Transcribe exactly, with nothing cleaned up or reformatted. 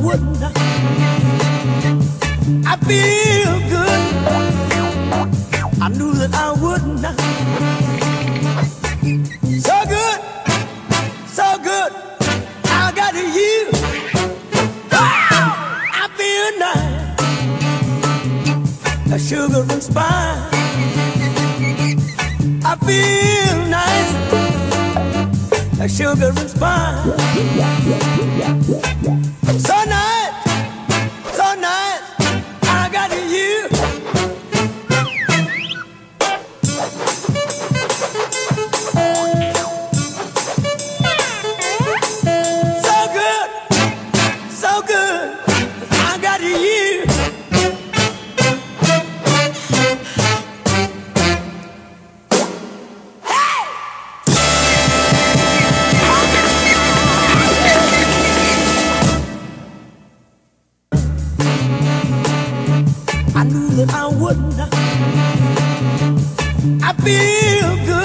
wouldn't. I feel good. I knew that I wouldn't. So good, so good. I got you. Wow, I feel nice. A sugar and spice. I feel nice. A sugar and spice. So nice, so nice. I got you. So good, so good. I got you. I knew that I wouldn't. I feel good.